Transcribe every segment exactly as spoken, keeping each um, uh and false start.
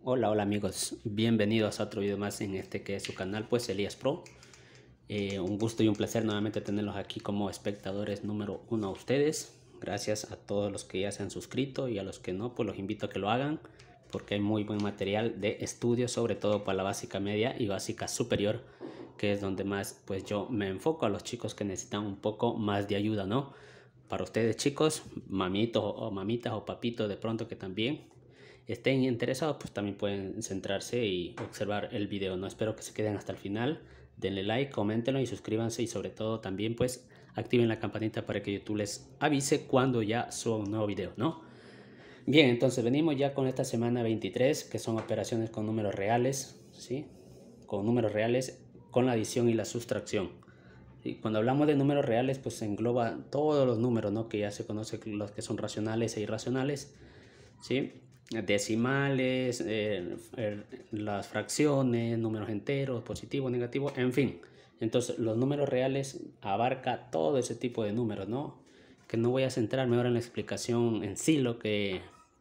Hola, hola amigos, bienvenidos a otro video más en este que es su canal, pues Elías Pro. Eh, un gusto y un placer nuevamente tenerlos aquí como espectadores número uno a ustedes. Gracias a todos los que ya se han suscrito y a los que no, pues los invito a que lo hagan porque hay muy buen material de estudio, sobre todo para la básica media y básica superior, que es donde más pues yo me enfoco a los chicos que necesitan un poco más de ayuda, ¿no? Para ustedes chicos, mamitos o mamitas o papitos de pronto que también estén interesados, pues también pueden centrarse y observar el video, ¿no? Espero que se queden hasta el final, denle like, coméntenlo y suscríbanse y sobre todo también pues activen la campanita para que YouTube les avise cuando ya suba un nuevo video, ¿no? Bien, entonces venimos ya con esta semana veintitrés, que son operaciones con números reales, ¿sí? Con números reales, con la adición y la sustracción. Y cuando hablamos de números reales, pues engloba todos los números, ¿no? Que ya se conocen los que son racionales e irracionales, ¿sí? Decimales, eh, eh, las fracciones, números enteros, positivo, negativo, en fin. Entonces los números reales abarca todo ese tipo de números, ¿no? Que no voy a centrarme ahora en la explicación en sí, lo que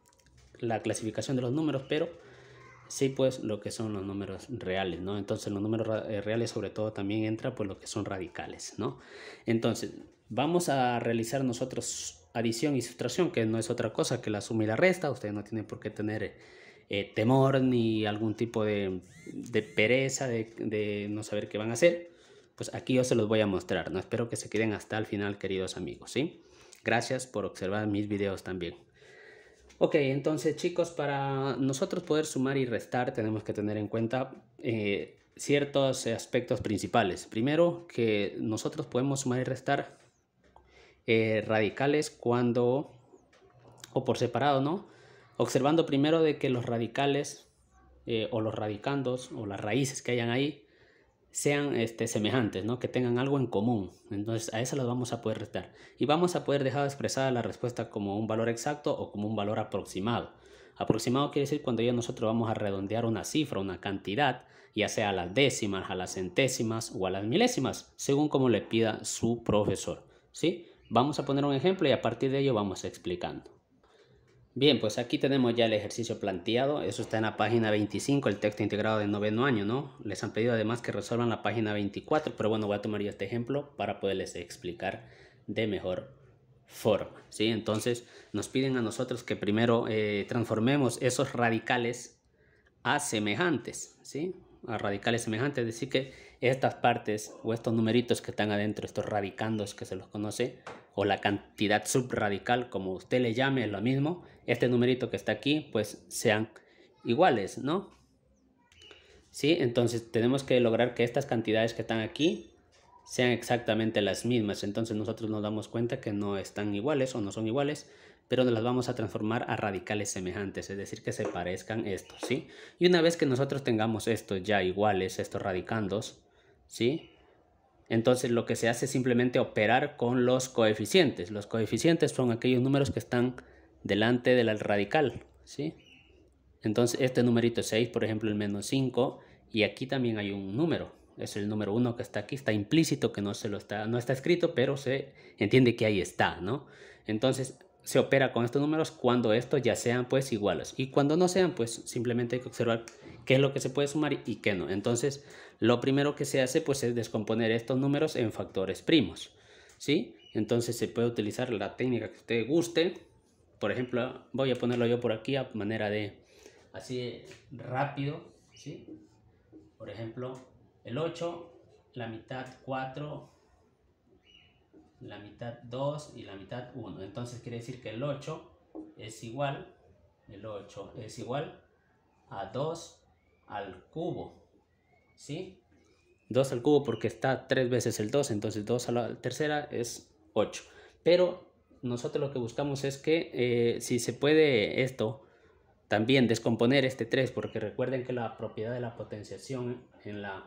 la clasificación de los números, pero sí pues lo que son los números reales, ¿no? Entonces los números reales sobre todo también entra pues lo que son radicales, ¿no? Entonces vamos a realizar nosotros adición y sustracción, que no es otra cosa que la suma y la resta. Ustedes no tienen por qué tener eh, temor ni algún tipo de, de pereza de, de no saber qué van a hacer. Pues aquí yo se los voy a mostrar, ¿no? Espero que se queden hasta el final, queridos amigos, ¿sí? Gracias por observar mis videos también. Ok, entonces chicos, para nosotros poder sumar y restar tenemos que tener en cuenta eh, ciertos aspectos principales. Primero, que nosotros podemos sumar y restar eh, radicales cuando, o por separado, ¿no? Observando primero de que los radicales eh, o los radicandos o las raíces que hayan ahí sean este, semejantes, ¿no? Que tengan algo en común. Entonces a eso las vamos a poder restar. Y vamos a poder dejar expresada la respuesta como un valor exacto o como un valor aproximado. Aproximado quiere decir cuando ya nosotros vamos a redondear una cifra, una cantidad, ya sea a las décimas, a las centésimas o a las milésimas, según como le pida su profesor, ¿sí? Vamos a poner un ejemplo y a partir de ello vamos explicando. Bien, pues aquí tenemos ya el ejercicio planteado. Eso está en la página veinticinco, el texto integrado de noveno año, ¿no? Les han pedido además que resuelvan la página veinticuatro, pero bueno, voy a tomar yo este ejemplo para poderles explicar de mejor forma, ¿sí? Entonces nos piden a nosotros que primero eh, transformemos esos radicales a semejantes, ¿sí? A radicales semejantes, es decir que estas partes o estos numeritos que están adentro, estos radicandos que se los conoce, o la cantidad subradical, como usted le llame, es lo mismo. Este numerito que está aquí, pues sean iguales, ¿no? ¿Sí? Entonces tenemos que lograr que estas cantidades que están aquí sean exactamente las mismas. Entonces nosotros nos damos cuenta que no están iguales o no son iguales, pero las vamos a transformar a radicales semejantes, es decir, que se parezcan estos, ¿sí? Y una vez que nosotros tengamos estos ya iguales, estos radicandos, ¿sí? Entonces lo que se hace es simplemente operar con los coeficientes. Los coeficientes son aquellos números que están delante del radical, ¿sí? Entonces este numerito seis, por ejemplo, el menos cinco, y aquí también hay un número. Es el número uno que está aquí, está implícito, que no, se lo está, no está escrito, pero se entiende que ahí está, ¿no? Entonces se opera con estos números cuando estos ya sean pues iguales. Y cuando no sean, pues simplemente hay que observar qué es lo que se puede sumar y qué no. Entonces lo primero que se hace pues es descomponer estos números en factores primos, ¿sí? Entonces se puede utilizar la técnica que usted guste. Por ejemplo, voy a ponerlo yo por aquí a manera de así rápido, ¿sí? Por ejemplo, el ocho, la mitad cuatro, la mitad dos y la mitad uno. Entonces quiere decir que el ocho es igual, el ocho es igual a dos al cubo, ¿sí? dos al cubo porque está tres veces el dos, entonces dos a la tercera es ocho. Pero nosotros lo que buscamos es que eh, si se puede esto también descomponer este tres, porque recuerden que la propiedad de la potenciación en la,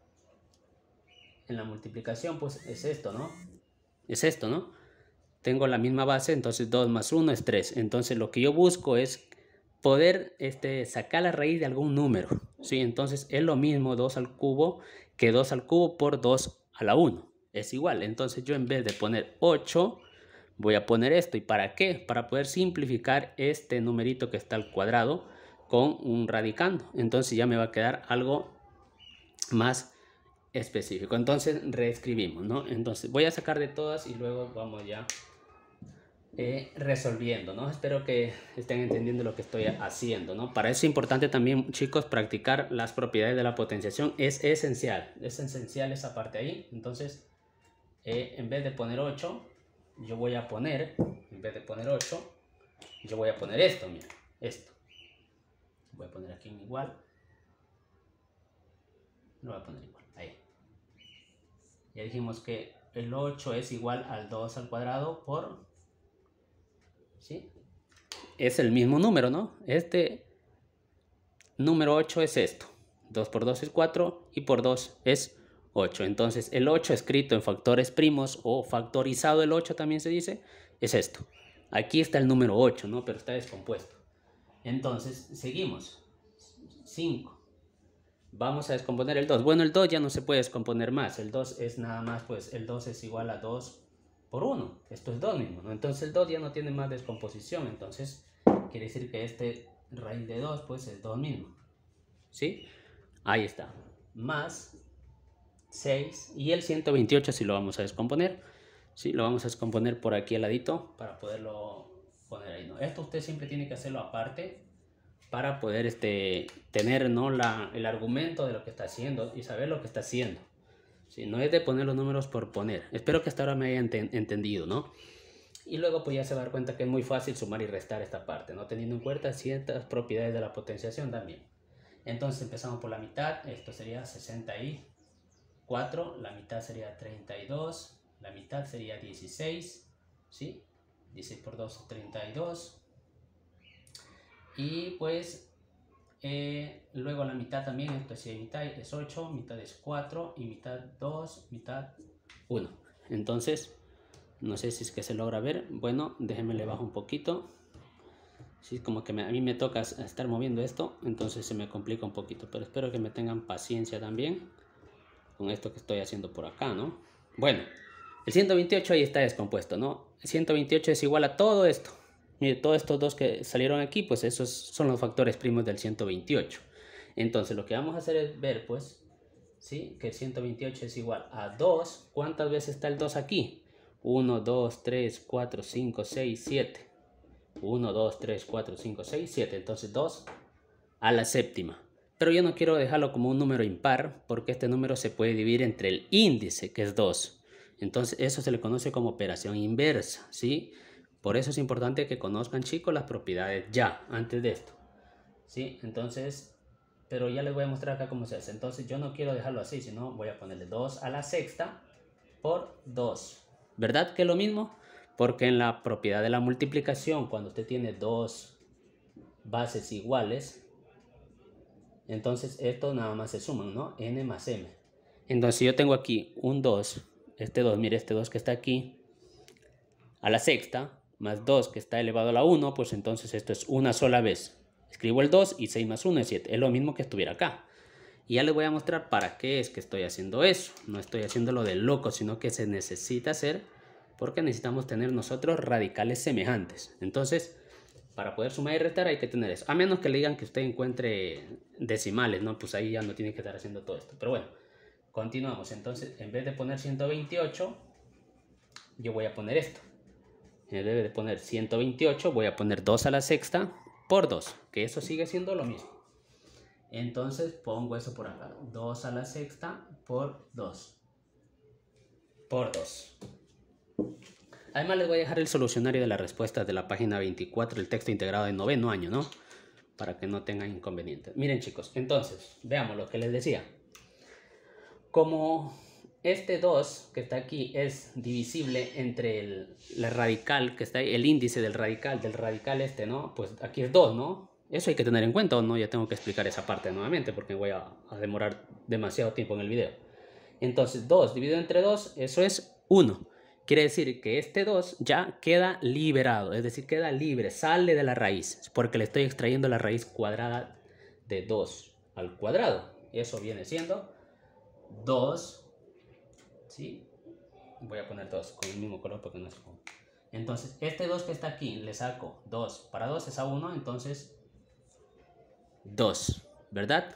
en la multiplicación pues es esto, ¿no? Es esto, ¿no? Tengo la misma base, entonces dos más uno es tres. Entonces lo que yo busco es poder este, sacar la raíz de algún número, ¿sí? Entonces es lo mismo dos al cubo que dos al cubo por dos a la uno. Es igual. Entonces yo en vez de poner ocho, voy a poner esto. ¿Y para qué? Para poder simplificar este numerito que está al cuadrado, con un radicando. Entonces ya me va a quedar algo más específico. Entonces reescribimos, ¿no? Entonces voy a sacar de todas y luego vamos ya eh, resolviendo, ¿no? Espero que estén entendiendo lo que estoy haciendo, ¿no? Para eso es importante también, chicos, practicar las propiedades de la potenciación. Es esencial, es esencial esa parte ahí. Entonces, eh, en vez de poner ocho, yo voy a poner, en vez de poner ocho, yo voy a poner esto, mira, esto. Voy a poner aquí un igual. Lo voy a poner igual, ahí. Ya dijimos que el ocho es igual al dos al cuadrado por... ¿sí? Es el mismo número, ¿no? Este número ocho es esto. dos por dos es cuatro y por dos es ocho. Entonces el ocho escrito en factores primos o factorizado el ocho también se dice, es esto. Aquí está el número ocho, ¿no? Pero está descompuesto. Entonces seguimos. cinco. Vamos a descomponer el dos. Bueno, el dos ya no se puede descomponer más. El dos es nada más, pues el dos es igual a dos por uno. Esto es dos mismo, ¿no? Entonces el dos ya no tiene más descomposición. Entonces quiere decir que este raíz de dos pues es dos mismo. ¿Sí? Ahí está. Más seis. Y el ciento veintiocho si lo vamos a descomponer. Sí, lo vamos a descomponer por aquí al ladito para poderlo poner ahí, ¿no? Esto usted siempre tiene que hacerlo aparte para poder este, tener, ¿no? la, el argumento de lo que está haciendo y saber lo que está haciendo. ¿Sí? No es de poner los números por poner. Espero que hasta ahora me haya ent entendido, ¿no? Y luego pues ya se va a dar cuenta que es muy fácil sumar y restar esta parte, ¿no? Teniendo en cuenta ciertas propiedades de la potenciación también. Entonces empezamos por la mitad. Esto sería sesenta y cuatro. La mitad sería treinta y dos. La mitad sería dieciséis. ¿Sí? dieciséis por dos, treinta y dos. Y pues eh, luego la mitad también, esto es mitad es ocho, mitad es cuatro y mitad dos, mitad uno. Entonces, no sé si es que se logra ver. Bueno, déjenme le bajo un poquito. Sí, como que me, a mí me toca estar moviendo esto, entonces se me complica un poquito. Pero espero que me tengan paciencia también con esto que estoy haciendo por acá, ¿no? Bueno, el ciento veintiocho ahí está descompuesto, ¿no? El ciento veintiocho es igual a todo esto. Mire, todos estos dos que salieron aquí, pues esos son los factores primos del ciento veintiocho. Entonces lo que vamos a hacer es ver, pues, ¿sí? Que el ciento veintiocho es igual a dos. ¿Cuántas veces está el dos aquí? uno, dos, tres, cuatro, cinco, seis, siete. uno, dos, tres, cuatro, cinco, seis, siete. Entonces dos a la séptima. Pero yo no quiero dejarlo como un número impar, porque este número se puede dividir entre el índice, que es dos. Entonces eso se le conoce como operación inversa, ¿sí? Por eso es importante que conozcan, chicos, las propiedades ya, antes de esto. ¿Sí? Entonces, pero ya les voy a mostrar acá cómo se hace. Entonces yo no quiero dejarlo así, sino voy a ponerle dos a la sexta por dos. ¿Verdad que es lo mismo? Porque en la propiedad de la multiplicación, cuando usted tiene dos bases iguales, entonces esto nada más se suman, ¿no? N más M. Entonces yo tengo aquí un dos, este dos, mire, este dos que está aquí, a la sexta, más dos que está elevado a la uno, pues entonces esto es una sola vez. Escribo el dos y seis más uno es siete. Es lo mismo que estuviera acá. Y ya les voy a mostrar para qué es que estoy haciendo eso. No estoy haciéndolo de loco, sino que se necesita hacer porque necesitamos tener nosotros radicales semejantes. Entonces, para poder sumar y restar hay que tener eso. A menos que le digan que usted encuentre decimales, ¿no? Pues ahí ya no tiene que estar haciendo todo esto. Pero bueno, continuamos. Entonces, en vez de poner ciento veintiocho, yo voy a poner esto. En vez de poner ciento veintiocho, voy a poner dos a la sexta por dos, que eso sigue siendo lo mismo. Entonces pongo eso por acá, dos a la sexta por dos. Por dos. Además les voy a dejar el solucionario de las respuestas de la página veinticuatro, el texto integrado de noveno año, ¿no? Para que no tengan inconvenientes. Miren, chicos, entonces, veamos lo que les decía. Como este dos que está aquí es divisible entre el, el radical que está ahí, el índice del radical, del radical este, ¿no? Pues aquí es dos, ¿no? Eso hay que tener en cuenta, ¿o no? Ya tengo que explicar esa parte nuevamente porque voy a, a demorar demasiado tiempo en el video. Entonces, dos dividido entre dos, eso es uno. Quiere decir que este dos ya queda liberado, es decir, queda libre, sale de la raíz, porque le estoy extrayendo la raíz cuadrada de dos al cuadrado. Y eso viene siendo dos, ¿sí? Voy a poner dos con el mismo color porque no es como. Entonces, este dos que está aquí, le saco dos. Para dos es a uno, entonces dos, ¿verdad?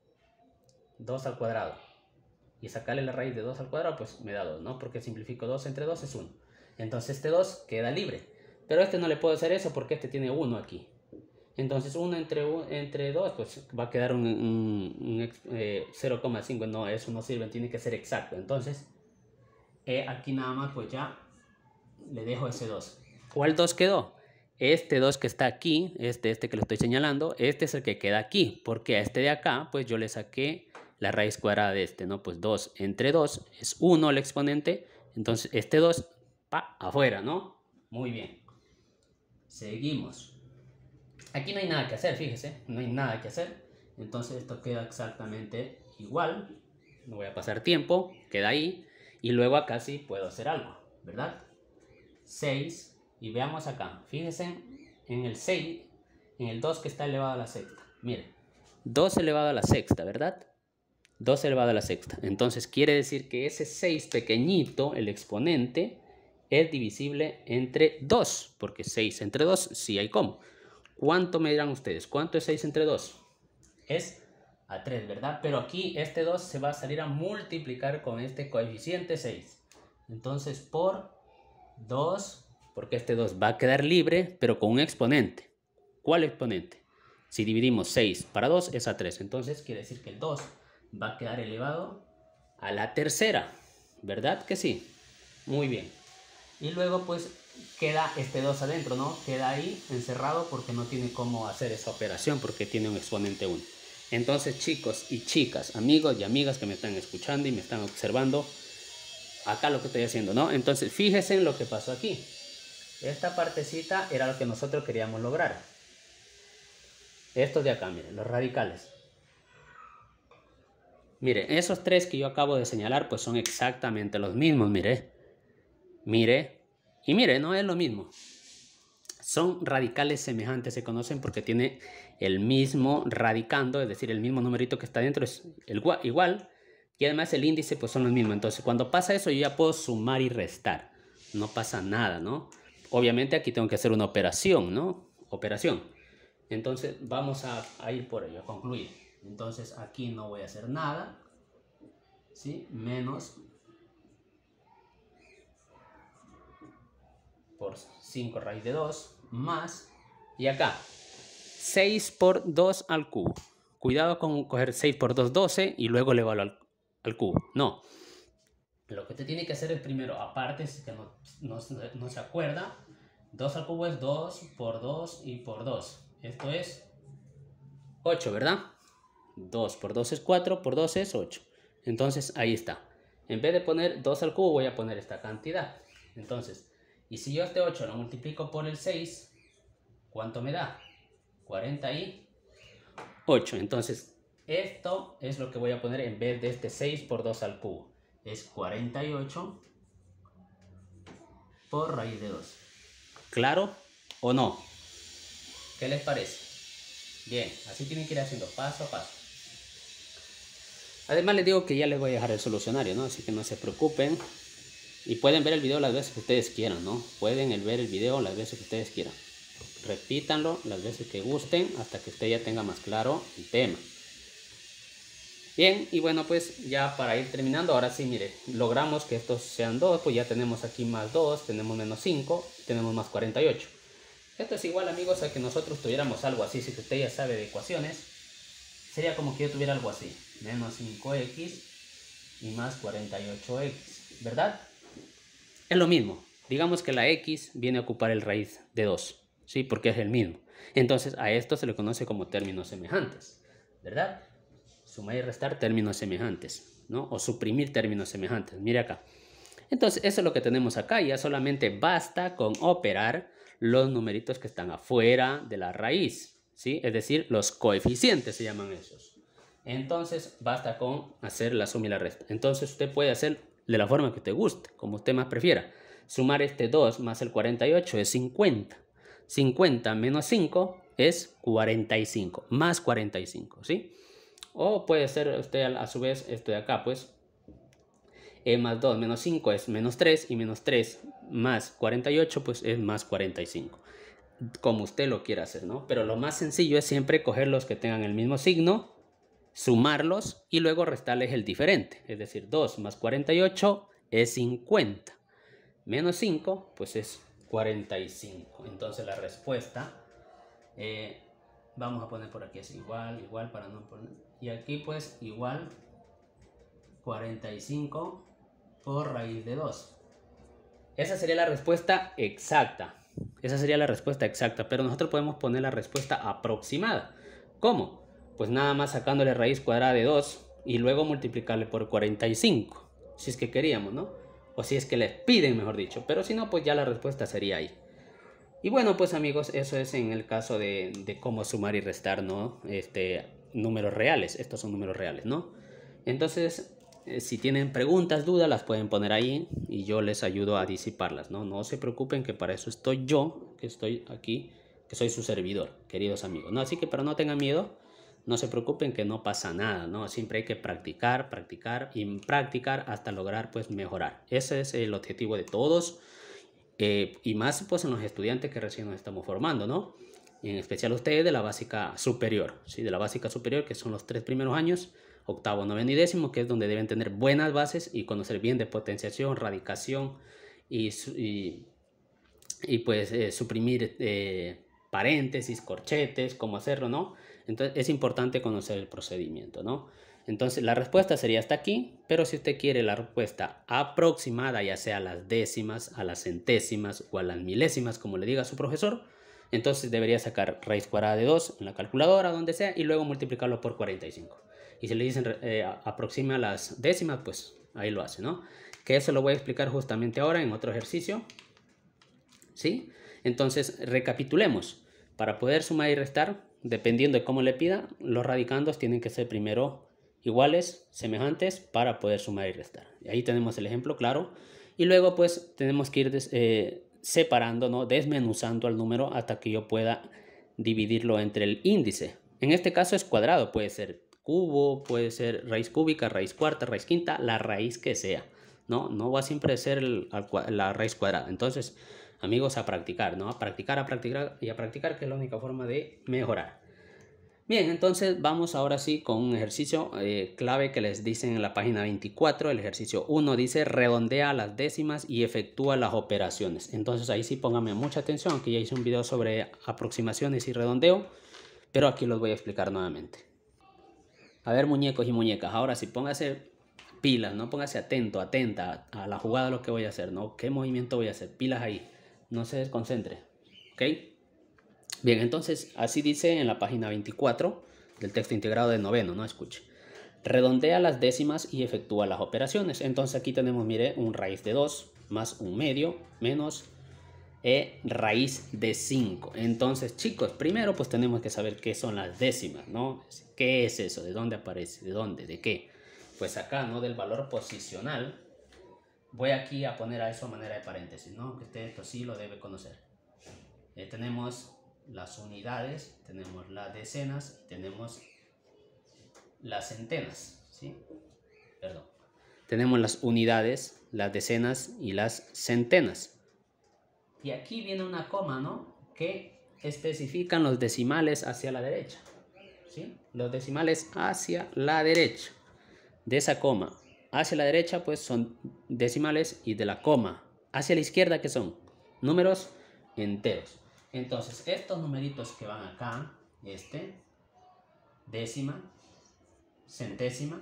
dos al cuadrado. Y sacarle la raíz de dos al cuadrado, pues me da dos, ¿no? Porque simplifico dos entre dos es uno. Entonces este dos queda libre. Pero este no le puedo hacer eso porque este tiene uno aquí. Entonces uno entre, entre dos, pues va a quedar un, un, un eh, cero coma cinco. No, eso no sirve, tiene que ser exacto. Entonces, eh, aquí nada más, pues ya le dejo ese dos. ¿Cuál dos quedó? Este dos que está aquí, este, este que lo estoy señalando, este es el que queda aquí. Porque a este de acá, pues yo le saqué la raíz cuadrada de este, ¿no? Pues dos entre dos es uno el exponente. Entonces este dos, pa, afuera, ¿no? Muy bien. Seguimos. Aquí no hay nada que hacer, fíjese, no hay nada que hacer. Entonces esto queda exactamente igual. No voy a pasar tiempo, queda ahí. Y luego acá sí puedo hacer algo, ¿verdad? seis, y veamos acá. Fíjense en el seis, en el dos que está elevado a la sexta. Mire, dos elevado a la sexta, ¿verdad? dos elevado a la sexta. Entonces quiere decir que ese seis pequeñito, el exponente, es divisible entre dos. Porque seis entre dos sí hay como. ¿Cuánto me dirán ustedes? ¿Cuánto es seis entre dos? Es a tres, ¿verdad? Pero aquí este dos se va a salir a multiplicar con este coeficiente seis. Entonces por dos, porque este dos va a quedar libre, pero con un exponente. ¿Cuál exponente? Si dividimos seis para dos es a tres. Entonces quiere decir que el dos va a quedar elevado a la tercera. ¿Verdad que sí? Muy bien. Y luego pues queda este dos adentro, ¿no? Queda ahí encerrado porque no tiene cómo hacer esa operación porque tiene un exponente uno. Entonces, chicos y chicas, amigos y amigas que me están escuchando y me están observando, acá lo que estoy haciendo, ¿no? Entonces, fíjense en lo que pasó aquí. Esta partecita era lo que nosotros queríamos lograr. Estos de acá, miren, los radicales. Miren, esos tres que yo acabo de señalar, pues son exactamente los mismos, mire. Mire, y mire, no es lo mismo. Son radicales semejantes, se conocen porque tiene el mismo radicando, es decir, el mismo numerito que está dentro es el igual. Y además el índice pues son los mismos. Entonces cuando pasa eso yo ya puedo sumar y restar. No pasa nada, ¿no? Obviamente aquí tengo que hacer una operación, ¿no? Operación. Entonces vamos a, a ir por ello, a concluir. Entonces aquí no voy a hacer nada. ¿Sí? Menos por cinco raíz de dos más, y acá seis por dos al cubo. Cuidado con coger seis por dos, doce y luego elevarlo al, al cubo. No. Lo que usted tiene que hacer es primero, aparte, si que no, no, no se acuerda, dos al cubo es dos por dos y por dos. Esto es ocho, ¿verdad? dos por dos es cuatro, por dos es ocho. Entonces ahí está. En vez de poner dos al cubo voy a poner esta cantidad. Entonces, y si yo este ocho lo multiplico por el seis, ¿cuánto me da? cuarenta y ocho. Entonces, esto es lo que voy a poner en vez de este seis por dos al cubo. Es cuarenta y ocho por raíz de dos. ¿Claro o no? ¿Qué les parece? Bien, así tienen que ir haciendo paso a paso. Además les digo que ya les voy a dejar el solucionario, ¿no? Así que no se preocupen. Y pueden ver el video las veces que ustedes quieran, ¿no? Pueden ver el video las veces que ustedes quieran. Repítanlo las veces que gusten hasta que usted ya tenga más claro el tema. Bien, y bueno, pues ya para ir terminando, ahora sí, mire, logramos que estos sean dos, pues ya tenemos aquí más dos, tenemos menos cinco, tenemos más cuarenta y ocho. Esto es igual, amigos, a que nosotros tuviéramos algo así. Si usted ya sabe de ecuaciones, sería como que yo tuviera algo así. Menos cinco equis y más cuarenta y ocho equis, ¿verdad? Es lo mismo. Digamos que la x viene a ocupar el raíz de dos, ¿sí? Porque es el mismo. Entonces a esto se le conoce como términos semejantes, ¿verdad? Sumar y restar términos semejantes, ¿no? O suprimir términos semejantes. Mire acá. Entonces eso es lo que tenemos acá. Ya solamente basta con operar los numeritos que están afuera de la raíz, ¿sí? Es decir, los coeficientes se llaman esos. Entonces basta con hacer la suma y la resta. Entonces usted puede hacer de la forma que te guste, como usted más prefiera. Sumar este dos más el cuarenta y ocho es cincuenta. cincuenta menos cinco es cuarenta y cinco, más cuarenta y cinco, ¿sí? O puede ser usted a su vez esto de acá, pues e más dos menos cinco es menos tres, y menos tres más cuarenta y ocho pues es más cuarenta y cinco. como usted lo quiera hacer, ¿no? Pero lo más sencillo es siempre coger los que tengan el mismo signo, sumarlos y luego restarles el diferente. Es decir, dos más cuarenta y ocho es cincuenta. Menos cinco, pues es cuarenta y cinco. Entonces la respuesta, eh, vamos a poner por aquí es igual, igual para no poner. Y aquí pues igual cuarenta y cinco por raíz de dos. Esa sería la respuesta exacta. Esa sería la respuesta exacta, pero nosotros podemos poner la respuesta aproximada. ¿Cómo? Pues nada más sacándole raíz cuadrada de dos y luego multiplicarle por cuarenta y cinco, si es que queríamos, ¿no? O si es que les piden, mejor dicho, pero si no, pues ya la respuesta sería ahí. Y bueno, pues amigos, eso es en el caso de, de cómo sumar y restar, ¿no? Este, números reales, estos son números reales, ¿no? Entonces, si tienen preguntas, dudas, las pueden poner ahí y yo les ayudo a disiparlas, ¿no? No se preocupen que para eso estoy yo, que estoy aquí, que soy su servidor, queridos amigos, ¿no? Así que, pero no tengan miedo, no se preocupen que no pasa nada, ¿no? Siempre hay que practicar, practicar y practicar hasta lograr, pues, mejorar. Ese es el objetivo de todos eh, y más, pues, en los estudiantes que recién nos estamos formando, ¿no? En especial ustedes de la básica superior, ¿sí? De la básica superior, que son los tres primeros años, octavo, noveno y décimo, que es donde deben tener buenas bases y conocer bien de potenciación, radicación y, y, y pues eh, suprimir eh, paréntesis, corchetes, cómo hacerlo, ¿no? Entonces es importante conocer el procedimiento, ¿no? Entonces la respuesta sería hasta aquí, pero si usted quiere la respuesta aproximada, ya sea a las décimas, a las centésimas o a las milésimas, como le diga a su profesor, entonces debería sacar raíz cuadrada de dos en la calculadora, donde sea, y luego multiplicarlo por cuarenta y cinco. Y si le dicen eh, aproxima las décimas, pues ahí lo hace, ¿no? Que eso lo voy a explicar justamente ahora en otro ejercicio, ¿sí? Entonces, recapitulemos. Para poder sumar y restar, dependiendo de cómo le pida, los radicandos tienen que ser primero iguales, semejantes, para poder sumar y restar. Y ahí tenemos el ejemplo claro. Y luego, pues, tenemos que ir des, eh, separando, ¿no? Desmenuzando al número hasta que yo pueda dividirlo entre el índice. En este caso es cuadrado, puede ser cubo, puede ser raíz cúbica, raíz cuarta, raíz quinta, la raíz que sea, ¿no? No va a siempre ser el, la raíz cuadrada. Entonces, amigos, a practicar, ¿no? A practicar, a practicar y a practicar, que es la única forma de mejorar. Bien, entonces vamos ahora sí con un ejercicio eh, clave que les dicen en la página veinticuatro. El ejercicio uno dice redondea las décimas y efectúa las operaciones. Entonces ahí sí pónganme mucha atención, aunque ya hice un video sobre aproximaciones y redondeo, pero aquí los voy a explicar nuevamente. A ver, muñecos y muñecas, ahora sí póngase pilas, ¿no? Póngase atento, atenta a la jugada, lo que voy a hacer, ¿no? ¿Qué movimiento voy a hacer? Pilas ahí, no se desconcentre, ¿ok? Bien, entonces así dice en la página veinticuatro del texto integrado de noveno, ¿no? Escuche. Redondea las décimas y efectúa las operaciones. Entonces aquí tenemos, mire, un raíz de dos más un medio menos e raíz de cinco. Entonces, chicos, primero pues tenemos que saber qué son las décimas, ¿no? ¿Qué es eso? ¿De dónde aparece? ¿De dónde? ¿De qué? Pues acá, ¿no? Del valor posicional. Voy aquí a poner a eso a manera de paréntesis, ¿no? Que usted esto sí lo debe conocer. Eh, tenemos las unidades, tenemos las decenas y tenemos las centenas, ¿sí? Perdón. Tenemos las unidades, las decenas y las centenas. Y aquí viene una coma, ¿no? Que especifican los decimales hacia la derecha, ¿sí? Los decimales hacia la derecha. De esa coma hacia la derecha, pues son decimales, y de la coma hacia la izquierda, ¿qué son? Números enteros. Entonces, estos numeritos que van acá, este, décima, centésima,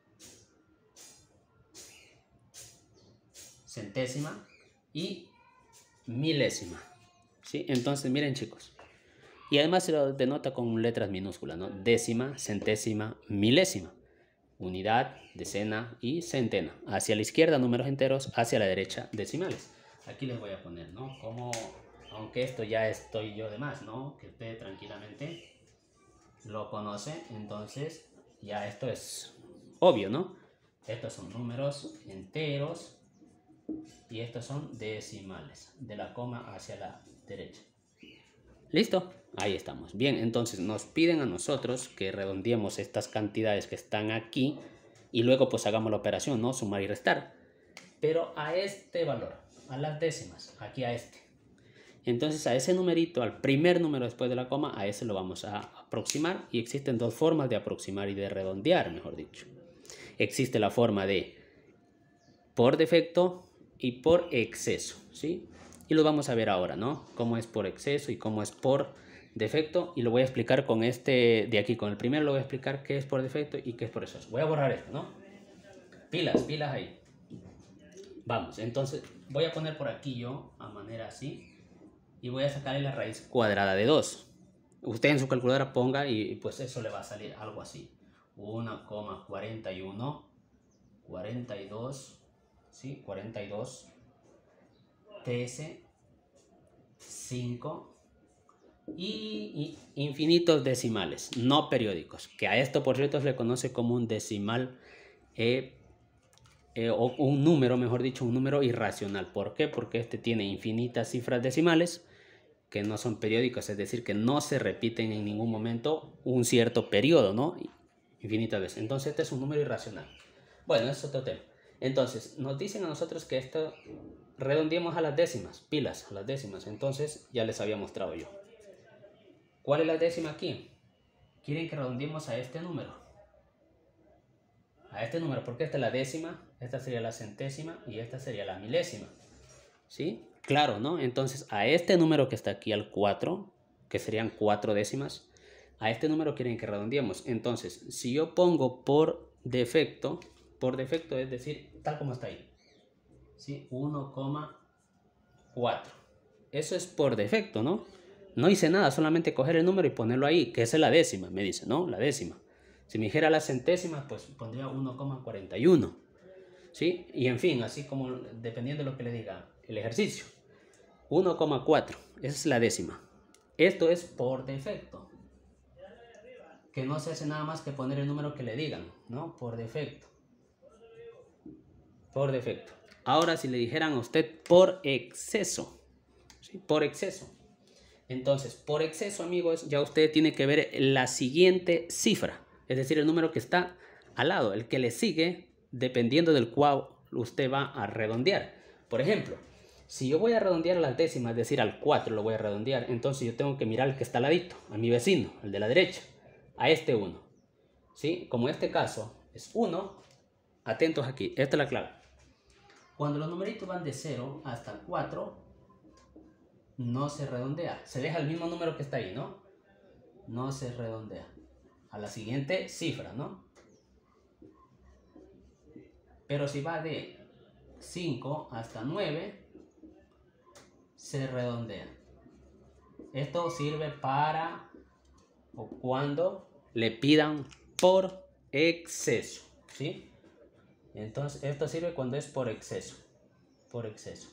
centésima y milésima, ¿sí? Entonces, miren, chicos. Y además se lo denota con letras minúsculas, ¿no? Décima, centésima, milésima. Unidad, decena y centena. Hacia la izquierda, números enteros. Hacia la derecha, decimales. Aquí les voy a poner, ¿no? Como, aunque esto ya estoy yo de más, ¿no? Que usted tranquilamente lo conoce. Entonces, ya esto es obvio, ¿no? Estos son números enteros. Y estos son decimales, de la coma hacia la derecha. ¿Listo? Ahí estamos. Bien, entonces nos piden a nosotros que redondeemos estas cantidades que están aquí y luego pues hagamos la operación, ¿no? Sumar y restar. Pero a este valor, a las décimas, aquí a este. Entonces a ese numerito, al primer número después de la coma, a ese lo vamos a aproximar. Y existen dos formas de aproximar y de redondear, mejor dicho. Existe la forma de por defecto y por exceso, ¿sí? Y lo vamos a ver ahora, ¿no? Cómo es por exceso y cómo es por defecto. Y lo voy a explicar con este de aquí. Con el primero lo voy a explicar qué es por defecto y qué es por exceso. Voy a borrar esto, ¿no? Pilas, pilas ahí. Vamos, entonces voy a poner por aquí yo a manera así. Y voy a sacarle la raíz cuadrada de dos. Usted en su calculadora ponga y pues eso le va a salir algo así. uno coma cuarenta y uno, cuarenta y dos, ¿sí? cuarenta y dos, trece, cinco y, y infinitos decimales, no periódicos. Que a esto, por cierto, se le conoce como un decimal eh, eh, o un número, mejor dicho, un número irracional. ¿Por qué? Porque este tiene infinitas cifras decimales que no son periódicos, es decir, que no se repiten en ningún momento un cierto periodo, ¿no? Infinitas veces. Entonces este es un número irracional. Bueno, eso es otro tema. Entonces nos dicen a nosotros que esto redondeemos a las décimas, pilas, a las décimas. Entonces ya les había mostrado yo. ¿Cuál es la décima aquí? Quieren que redondeemos a este número. A este número, porque esta es la décima, esta sería la centésima y esta sería la milésima. ¿Sí? Claro, ¿no? Entonces a este número que está aquí, al cuatro, que serían cuatro décimas, a este número quieren que redondeemos. Entonces, si yo pongo por defecto, por defecto es decir, tal como está ahí, ¿sí? uno coma cuatro. Eso es por defecto, ¿no? No hice nada, solamente coger el número y ponerlo ahí, que esa es la décima, me dice, ¿no? La décima. Si me dijera la centésima, pues pondría uno coma cuarenta y uno, ¿sí? Y en fin, así como dependiendo de lo que le diga el ejercicio. uno coma cuatro, esa es la décima. Esto es por defecto, que no se hace nada más que poner el número que le digan, ¿no? Por defecto. Por defecto. Ahora si le dijeran a usted por exceso, ¿sí? Por exceso. Entonces, por exceso, amigos, ya usted tiene que ver la siguiente cifra, es decir, el número que está al lado, el que le sigue, dependiendo del cual usted va a redondear. Por ejemplo, si yo voy a redondear las décimas, es decir, al cuatro lo voy a redondear, entonces yo tengo que mirar al que está al ladito, a mi vecino, el de la derecha, a este uno. ¿Sí? Como este caso es uno, atentos aquí, esta es la clave. Cuando los numeritos van de cero hasta cuatro, no se redondea, se deja el mismo número que está ahí, ¿no? No se redondea a la siguiente cifra, ¿no? Pero si va de cinco hasta nueve, se redondea. Esto sirve para o cuando le pidan por exceso, ¿sí? Entonces esto sirve cuando es por exceso, por exceso.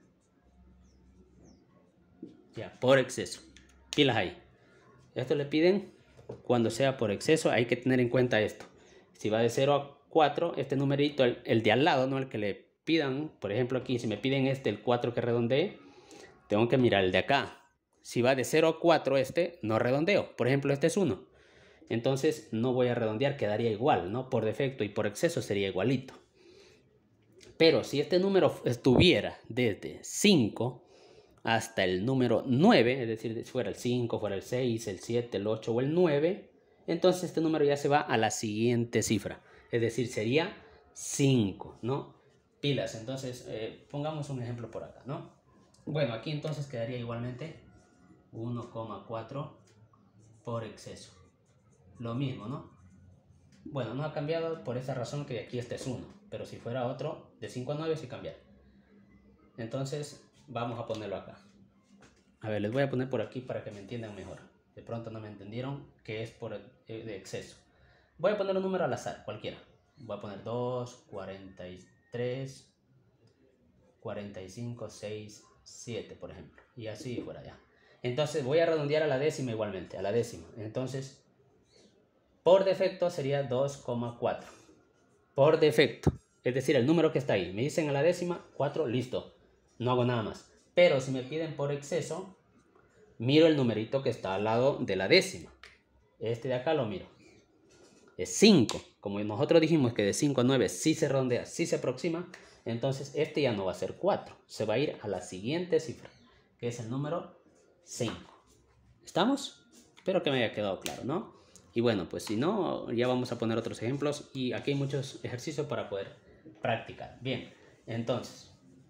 Ya, por exceso. Pilas ahí. Esto le piden cuando sea por exceso. Hay que tener en cuenta esto. Si va de cero a cuatro, este numerito, el, el de al lado, no el que le pidan. Por ejemplo aquí, si me piden este, el cuatro que redondee, tengo que mirar el de acá. Si va de cero a cuatro este, no redondeo. Por ejemplo, este es uno. Entonces no voy a redondear, quedaría igual, ¿no? Por defecto y por exceso sería igualito. Pero si este número estuviera desde cinco hasta el número nueve, es decir, si fuera el cinco, fuera el seis, el siete, el ocho o el nueve, entonces este número ya se va a la siguiente cifra, es decir, sería cinco, ¿no? Pilas, entonces eh, pongamos un ejemplo por acá, ¿no? Bueno, aquí entonces quedaría igualmente uno coma cuatro por exceso. Lo mismo, ¿no? Bueno, no ha cambiado por esa razón que aquí este es uno, pero si fuera otro, de cinco a nueve sí cambia. Entonces vamos a ponerlo acá. A ver, les voy a poner por aquí para que me entiendan mejor. De pronto no me entendieron que es por de exceso. Voy a poner un número al azar, cualquiera. Voy a poner dos, cuarenta y tres, cuarenta y cinco, seis, siete, por ejemplo. Y así fuera ya. Entonces voy a redondear a la décima igualmente, a la décima. Entonces, por defecto sería dos coma cuatro. Por defecto. Es decir, el número que está ahí. Me dicen a la décima, cuatro, listo. No hago nada más. Pero si me piden por exceso, miro el numerito que está al lado de la décima. Este de acá lo miro. Es cinco. Como nosotros dijimos que de cinco a nueve sí se redondea, sí se aproxima, entonces este ya no va a ser cuatro. Se va a ir a la siguiente cifra. que es el número cinco. ¿Estamos? Espero que me haya quedado claro, ¿no? Y bueno, pues si no, ya vamos a poner otros ejemplos y aquí hay muchos ejercicios para poder practicar. Bien, entonces,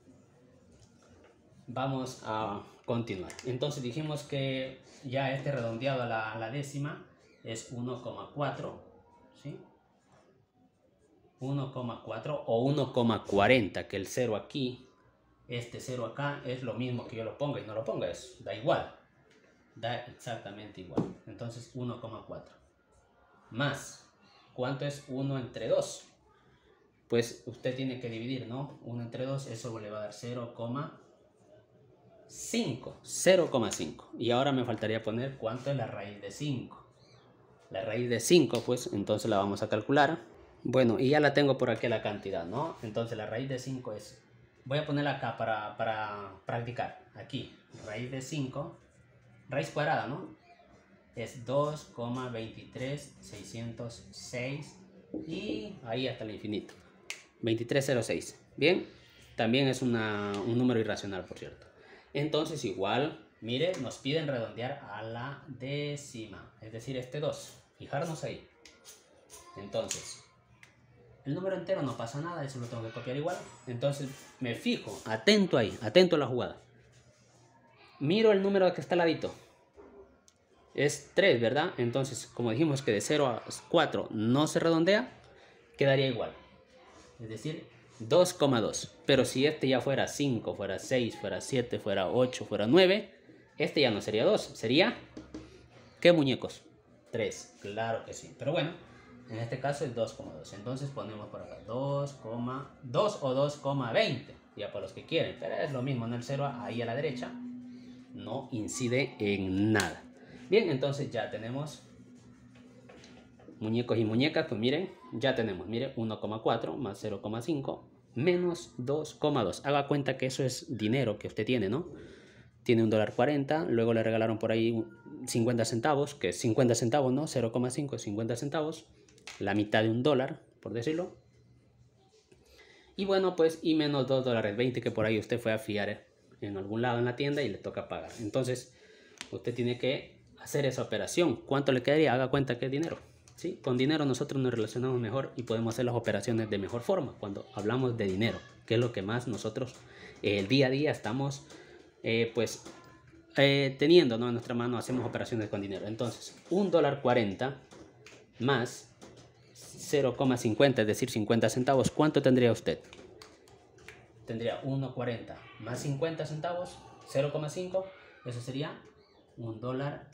vamos a continuar. Entonces dijimos que ya este redondeado a la, a la décima es uno coma cuatro, ¿sí? uno coma cuatro o uno coma cuarenta, que el cero aquí, este cero acá, es lo mismo que yo lo ponga y no lo ponga, es, da igual, da exactamente igual. Entonces uno coma cuatro más, ¿cuánto es uno entre dos? Pues usted tiene que dividir, ¿no? uno entre dos, eso le va a dar cero coma cinco. cero coma cinco. Y ahora me faltaría poner cuánto es la raíz de cinco. La raíz de cinco, pues entonces la vamos a calcular. Bueno, y ya la tengo por aquí la cantidad, ¿no? Entonces la raíz de cinco es... Voy a ponerla acá para, para practicar. Aquí, raíz de cinco. Raíz cuadrada, ¿no? Es dos coma veintitrés seiscientos seis. Y ahí hasta el infinito. veintitrés cero seis. Bien, también es una, un número irracional, por cierto. Entonces igual, mire, nos piden redondear a la décima, es decir, este dos. Fijarnos ahí. Entonces, el número entero no pasa nada, eso lo tengo que copiar igual. Entonces me fijo, atento ahí, atento a la jugada. Miro el número que está al ladito. Es tres, ¿verdad? Entonces, como dijimos que de cero a cuatro no se redondea, quedaría igual. Es decir, dos coma dos. Pero si este ya fuera cinco, fuera seis, fuera siete, fuera ocho, fuera nueve, este ya no sería dos, sería... ¿Qué muñecos? tres, claro que sí. Pero bueno, en este caso es dos coma dos. Entonces ponemos por acá dos coma dos o dos coma veinte. Ya para los que quieren. Pero es lo mismo, en el cero ahí a la derecha. No incide en nada. Bien, entonces ya tenemos muñecos y muñecas. Pues miren, ya tenemos. Miren, uno coma cuatro más cero coma cinco menos dos coma dos. Haga cuenta que eso es dinero que usted tiene, ¿no? Tiene un dólar cuarenta, luego le regalaron por ahí cincuenta centavos, que es cincuenta centavos, ¿no? cero coma cinco es cincuenta centavos, la mitad de un dólar, por decirlo. Y bueno, pues, y menos dos dólares veinte que por ahí usted fue a fiar en algún lado en la tienda y le toca pagar. Entonces, usted tiene que hacer esa operación. ¿Cuánto le quedaría? Haga cuenta que es dinero, ¿sí? Con dinero nosotros nos relacionamos mejor y podemos hacer las operaciones de mejor forma cuando hablamos de dinero, que es lo que más nosotros eh, el día a día estamos... Eh, pues eh, teniendo, ¿no? En nuestra mano hacemos operaciones con dinero. Entonces, un dólar cuarenta más cero coma cincuenta, es decir, cincuenta centavos, ¿cuánto tendría usted? Tendría uno cuarenta más cincuenta centavos, cero coma cinco, eso sería un dólar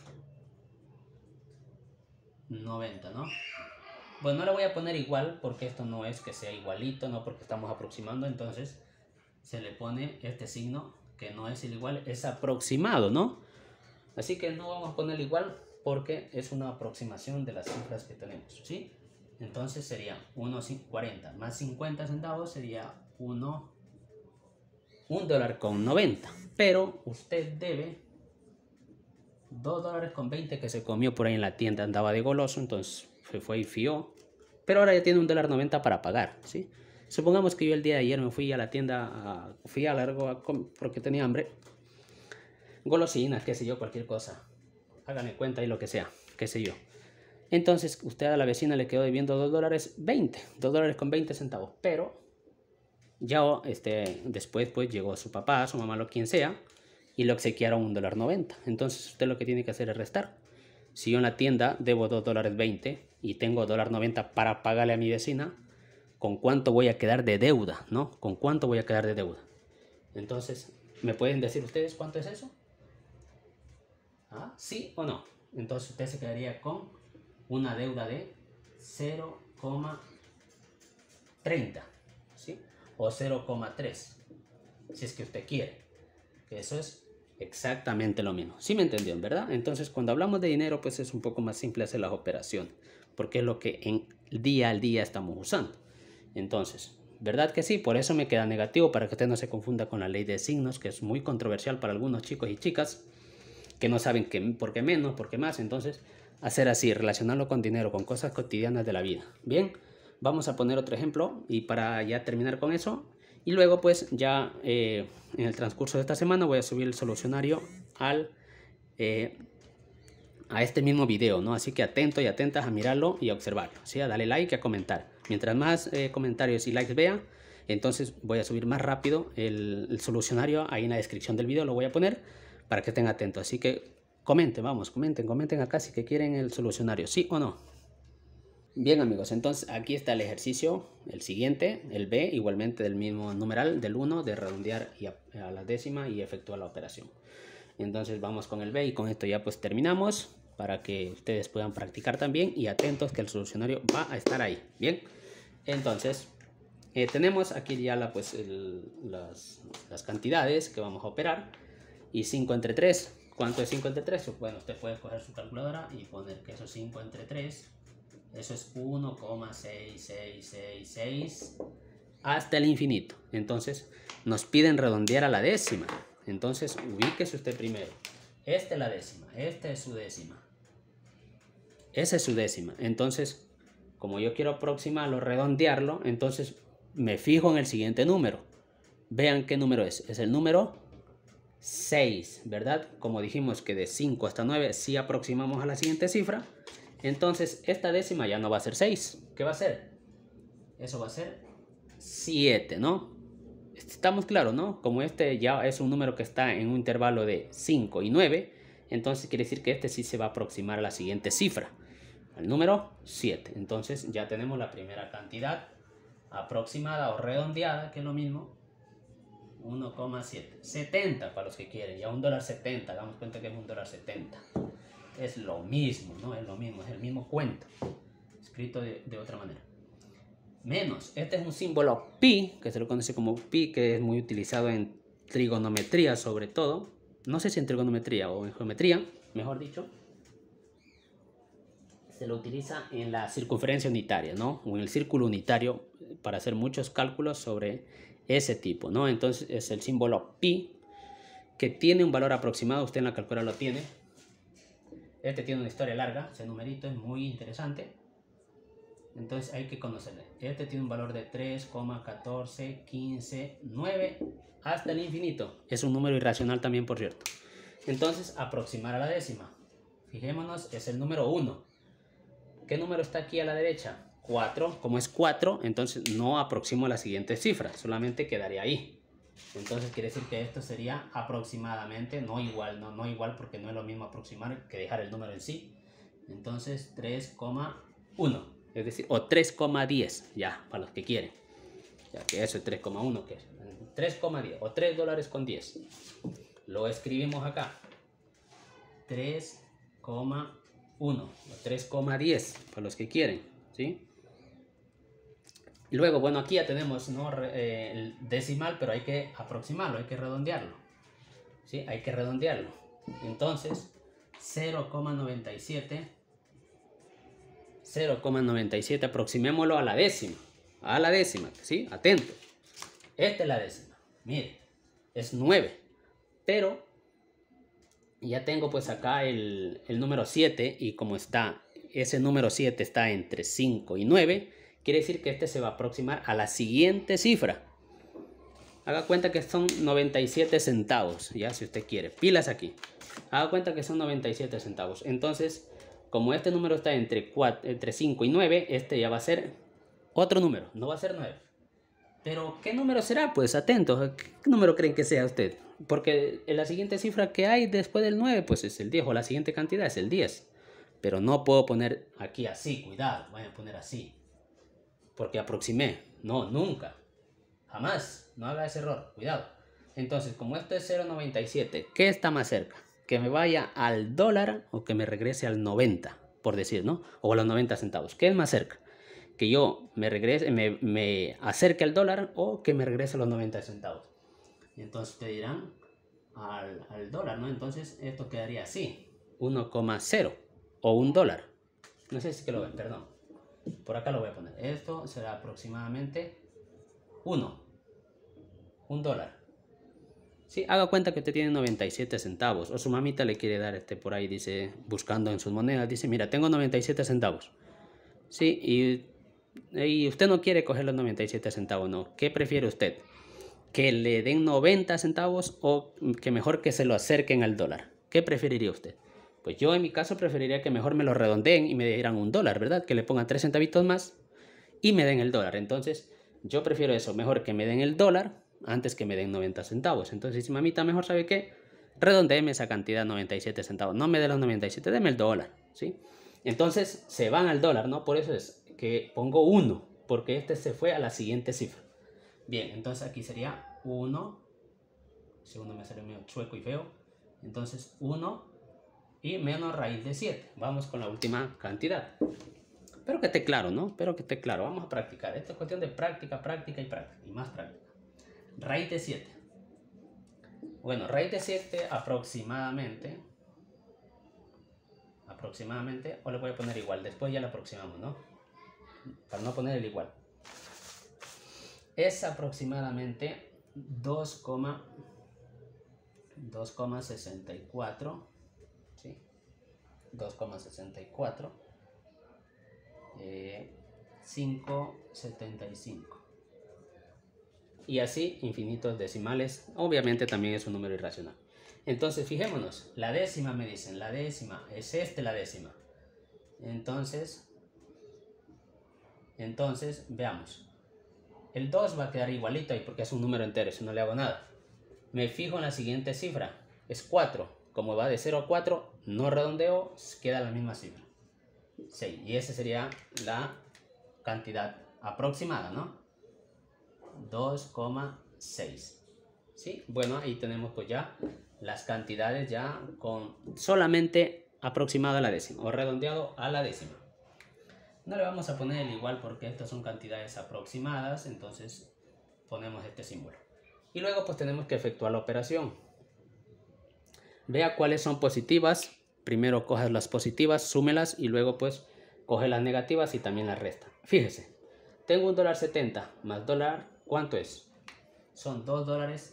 noventa, ¿no? Bueno, no le voy a poner igual porque esto no es que sea igualito, no, porque estamos aproximando, entonces se le pone este signo que no es el igual, es aproximado, ¿no? Así que no vamos a poner igual porque es una aproximación de las cifras que tenemos, ¿sí? Entonces sería uno cuarenta más cincuenta centavos sería uno, un dólar con noventa. Pero usted debe dos dólares con veinte que se comió por ahí en la tienda, andaba de goloso, entonces se fue y fió. Pero ahora ya tiene un dólar noventa para pagar, ¿sí? Supongamos que yo el día de ayer me fui a la tienda, a, fui a largo a porque tenía hambre. Golosinas, qué sé yo, cualquier cosa. Háganme cuenta y lo que sea, qué sé yo. Entonces usted a la vecina le quedó debiendo dos dólares veinte, dos dólares con veinte centavos. Pero ya este, después pues llegó su papá, su mamá, lo quien sea, y le obsequiaron un dólar noventa. Entonces usted lo que tiene que hacer es restar. Si yo en la tienda debo dos dólares veinte y tengo dólar noventa para pagarle a mi vecina, ¿con cuánto voy a quedar de deuda? ¿No? ¿Con cuánto voy a quedar de deuda? Entonces, ¿me pueden decir ustedes cuánto es eso? ¿Ah? ¿Sí o no? Entonces usted se quedaría con una deuda de cero coma treinta, ¿sí? O cero coma tres, si es que usted quiere. Que eso es exactamente lo mismo. ¿Sí me entendió, verdad? Entonces, cuando hablamos de dinero, pues es un poco más simple hacer las operaciones, porque es lo que en día al día estamos usando. Entonces, ¿verdad que sí? Por eso me queda negativo, para que usted no se confunda con la ley de signos, que es muy controversial para algunos chicos y chicas que no saben qué, por qué menos, por qué más. Entonces, hacer así, relacionarlo con dinero, con cosas cotidianas de la vida. Bien, vamos a poner otro ejemplo y para ya terminar con eso, Y luego pues ya eh, en el transcurso de esta semana voy a subir el solucionario al, eh, a este mismo video, ¿no? Así que atento y atentas a mirarlo y a observarlo, ¿sí? A darle like y a comentar. Mientras más eh, comentarios y likes vea, entonces voy a subir más rápido el, el solucionario. Ahí en la descripción del video lo voy a poner para que estén atentos. Así que comenten, vamos, comenten, comenten acá si que quieren el solucionario, ¿sí o no? Bien amigos, entonces aquí está el ejercicio, el siguiente, el B, igualmente del mismo numeral, del uno, de redondear y a, a la décima y efectuar la operación. Entonces vamos con el B y con esto ya pues terminamos, para que ustedes puedan practicar también y atentos que el solucionario va a estar ahí. Bien, entonces eh, tenemos aquí ya la, pues, el, las, las cantidades que vamos a operar. Y cinco entre tres, ¿cuánto es cinco entre tres? Bueno, usted puede coger su calculadora y poner que eso es cinco entre tres. Eso es uno coma seis seis seis seis hasta el infinito. Entonces nos piden redondear a la décima. Entonces ubíquese usted primero. Esta es la décima, esta es su décima. Esa es su décima. Entonces, como yo quiero aproximarlo, redondearlo, entonces me fijo en el siguiente número. Vean qué número es. Es el número seis, ¿verdad? Como dijimos que de cinco hasta nueve si aproximamos a la siguiente cifra. Entonces esta décima ya no va a ser seis. ¿Qué va a ser? Eso va a ser siete, ¿no? Estamos claros, ¿no? Como este ya es un número que está en un intervalo de cinco y nueve, entonces quiere decir que este sí se va a aproximar a la siguiente cifra, al número siete. Entonces ya tenemos la primera cantidad aproximada o redondeada, que es lo mismo, uno coma siete. setenta para los que quieren, ya un dólar setenta, damos cuenta que es un dólar setenta. Es lo mismo, ¿no? Es lo mismo, es el mismo cuento, escrito de, de otra manera. Menos, este es un símbolo pi, que se lo conoce como pi, que es muy utilizado en trigonometría sobre todo. No sé si en trigonometría o en geometría, mejor dicho. Se lo utiliza en la circunferencia unitaria, ¿no? O en el círculo unitario para hacer muchos cálculos sobre ese tipo, ¿no? Entonces es el símbolo pi, que tiene un valor aproximado, usted en la calculadora lo tiene. Este tiene una historia larga, ese numerito es muy interesante. Entonces hay que conocerle. Este tiene un valor de tres coma catorce quince nueve hasta el infinito. Es un número irracional también, por cierto. Entonces aproximar a la décima. Fijémonos, es el número uno. ¿Qué número está aquí a la derecha? cuatro. Como es cuatro, entonces no aproximo a la siguiente cifra, solamente quedaría ahí. Entonces quiere decir que esto sería aproximadamente, no igual, no, no igual porque no es lo mismo aproximar que dejar el número en sí. Entonces tres coma uno. Es decir, o tres coma diez, ya, para los que quieren. Ya que eso es tres coma uno, que es tres coma diez, o tres dólares con diez. Lo escribimos acá. tres coma uno, o tres coma diez, para los que quieren, ¿sí? Y luego, bueno, aquí ya tenemos, ¿no? eh, el decimal, pero hay que aproximarlo, hay que redondearlo, ¿sí? Hay que redondearlo. Entonces, cero coma noventa y siete... cero coma noventa y siete, aproximémoslo a la décima, a la décima, ¿sí? Atento. Esta es la décima, mire, es nueve, pero ya tengo pues acá el, el número siete, y como está, ese número siete está entre cinco y nueve, quiere decir que este se va a aproximar a la siguiente cifra. Haga cuenta que son noventa y siete centavos, ya, si usted quiere, pilas aquí. Haga cuenta que son noventa y siete centavos, entonces... Como este número está entre, cuatro, entre cinco y nueve, este ya va a ser otro número, no va a ser nueve. Pero, ¿qué número será? Pues atentos, ¿qué número creen que sea usted? Porque la siguiente cifra que hay después del nueve, pues es el diez, o la siguiente cantidad es el diez. Pero no puedo poner aquí así, cuidado, voy a poner así. Porque aproximé, no, nunca, jamás, no haga ese error, cuidado. Entonces, como esto es cero coma noventa y siete, ¿qué está más cerca? Que me vaya al dólar o que me regrese al noventa, por decir, ¿no? O a los noventa centavos. ¿Qué es más cerca? Que yo me regrese, me, me acerque al dólar o que me regrese a los noventa centavos. Entonces te dirán al, al dólar, ¿no? Entonces esto quedaría así, uno coma cero o un dólar. No sé si es que lo ven, perdón. Por acá lo voy a poner. Esto será aproximadamente uno, un dólar. Sí, haga cuenta que usted tiene noventa y siete centavos, o su mamita le quiere dar este por ahí, dice, buscando en sus monedas, dice, mira, tengo noventa y siete centavos. Sí, y, y usted no quiere coger los noventa y siete centavos, ¿no? ¿Qué prefiere usted? que le den noventa centavos o que mejor que se lo acerquen al dólar? ¿Qué preferiría usted? Pues yo en mi caso preferiría que mejor me lo redondeen y me dieran un dólar, ¿verdad? Que le pongan tres centavitos más y me den el dólar. Entonces yo prefiero eso, mejor que me den el dólar antes que me den noventa centavos. Entonces si mamita mejor sabe qué, redondeeme esa cantidad, noventa y siete centavos. No me dé los noventa y siete, deme el dólar, ¿sí? Entonces se van al dólar, ¿no? Por eso es que pongo uno, porque este se fue a la siguiente cifra. Bien, entonces aquí sería uno, segundo me salió medio chueco y feo, entonces uno y menos raíz de siete. Vamos con la última cantidad. Espero que esté claro, ¿no? Espero que esté claro. Vamos a practicar. Esta es cuestión de práctica, práctica y práctica. Y más práctica. Raíz de siete. Bueno, raíz de siete aproximadamente. Aproximadamente. O le voy a poner igual. Después ya la aproximamos, ¿no? Para no poner el igual. Es aproximadamente dos coma sesenta y cuatro, ¿sí? dos coma sesenta y cuatro, eh, cinco coma setenta y cinco. Y así infinitos decimales. Obviamente también es un número irracional. Entonces fijémonos, la décima me dicen, la décima, es este la décima. Entonces, entonces veamos. El dos va a quedar igualito ahí porque es un número entero, si no le hago nada. Me fijo en la siguiente cifra, es cuatro. Como va de cero a cuatro, no redondeo, queda la misma cifra. seis. Y esa sería la cantidad aproximada, ¿no? dos coma seis. ¿Sí? Bueno, ahí tenemos pues ya las cantidades ya con solamente aproximado a la décima o redondeado a la décima. No le vamos a poner el igual porque estas son cantidades aproximadas, entonces ponemos este símbolo. Y luego pues tenemos que efectuar la operación. Vea cuáles son positivas. Primero coge las positivas, súmelas y luego pues coge las negativas y también las resta. Fíjese, tengo un dólar setenta más dólar, ¿cuánto es? Son dos dólares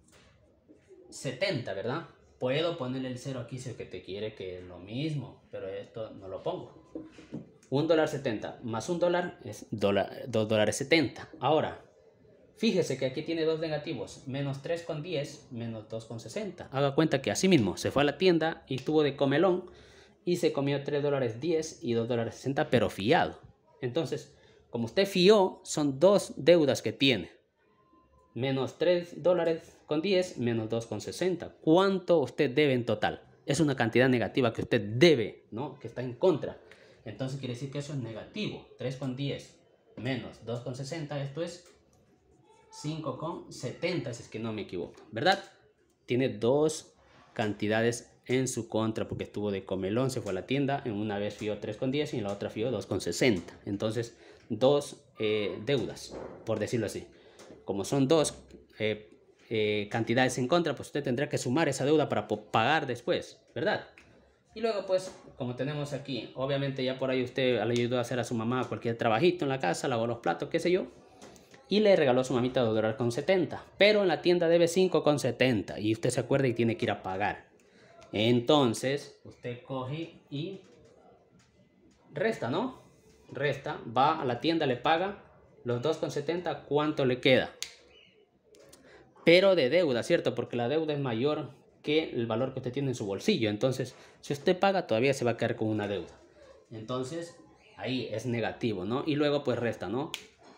setenta, ¿verdad? Puedo ponerle el cero aquí si es que te quiere que es lo mismo, pero esto no lo pongo. Un dólar setenta más un dólar es dólar, dos dólares setenta. Ahora, fíjese que aquí tiene dos negativos, menos tres con diez, menos dos con sesenta. Haga cuenta que así mismo se fue a la tienda y estuvo de comelón y se comió tres dólares diez y dos dólares sesenta, pero fiado. Entonces, como usted fió, son dos deudas que tiene. Menos tres dólares con diez, menos dos con sesenta. ¿Cuánto usted debe en total? Es una cantidad negativa que usted debe, ¿no? Que está en contra. Entonces quiere decir que eso es negativo. tres con diez menos dos con sesenta, esto es cinco con setenta, si es que no me equivoco, ¿verdad? Tiene dos cantidades en su contra porque estuvo de comelón, se fue a la tienda, en una vez fió tres con diez y en la otra fió dos con sesenta. Entonces, dos eh, deudas, por decirlo así. Como son dos eh, eh, cantidades en contra, pues usted tendrá que sumar esa deuda para pagar después, ¿verdad? Y luego pues, como tenemos aquí, obviamente ya por ahí usted le ayudó a hacer a su mamá cualquier trabajito en la casa, lavó los platos, qué sé yo, y le regaló a su mamita dos dólares con setenta, pero en la tienda debe cinco con setenta y usted se acuerda y tiene que ir a pagar. Entonces, usted coge y resta, ¿no? Resta, va a la tienda, le paga los dos con setenta, ¿cuánto le queda? Pero de deuda, ¿cierto? Porque la deuda es mayor que el valor que usted tiene en su bolsillo. Entonces, si usted paga, todavía se va a quedar con una deuda. Entonces, ahí es negativo, ¿no? Y luego, pues resta, ¿no?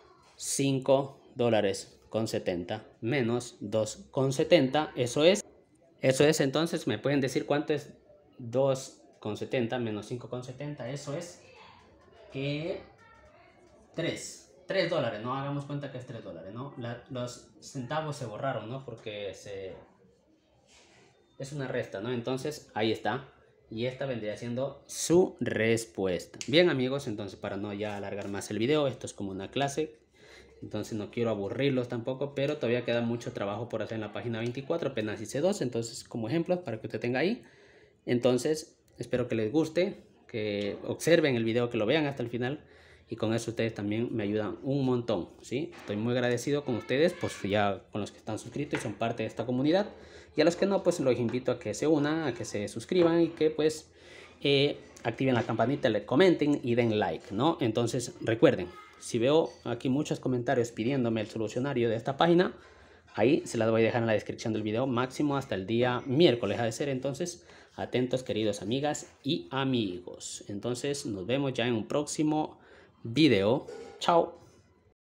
cinco dólares con setenta menos dos con setenta. Eso es, eso es, entonces, ¿me pueden decir cuánto es dos con setenta menos cinco con setenta? Eso es que tres. tres dólares, ¿no? Hagamos cuenta que es tres dólares, ¿no? La, los centavos se borraron, ¿no? Porque se... es una resta, ¿no? Entonces, ahí está. Y esta vendría siendo su respuesta. Bien, amigos, entonces para no ya alargar más el video, esto es como una clase. Entonces no quiero aburrirlos tampoco, pero todavía queda mucho trabajo por hacer en la página veinticuatro. Apenas hice dos, entonces como ejemplos para que usted tenga ahí. Entonces, espero que les guste, que observen el video, que lo vean hasta el final. Y con eso ustedes también me ayudan un montón, ¿sí? Estoy muy agradecido con ustedes, pues ya con los que están suscritos y son parte de esta comunidad. Y a los que no, pues los invito a que se unan, a que se suscriban y que pues eh, activen la campanita, le comenten y den like, ¿no? Entonces recuerden, si veo aquí muchos comentarios pidiéndome el solucionario de esta página, Ahí se las voy a dejar en la descripción del video, máximo hasta el día miércoles ha de ser. Entonces, atentos queridos amigas y amigos. Entonces, nos vemos ya en un próximo video. Chao.